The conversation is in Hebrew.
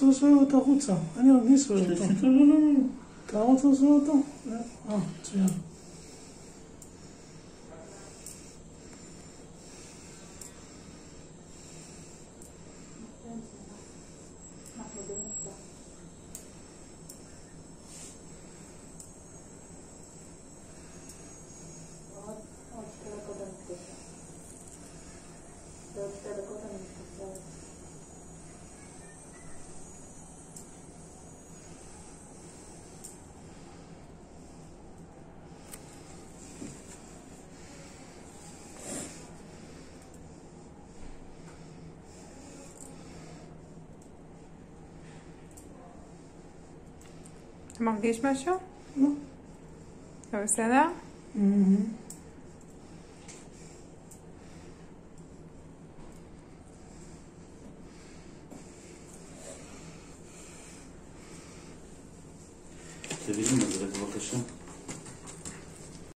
אתה עושה אותו החוצה, אני אכניס אותו. אתה רוצה לעשות אותו? מצוין. אתה מרגיש משהו? לא. אתה בסדר? תביא לי מזרק בבקשה.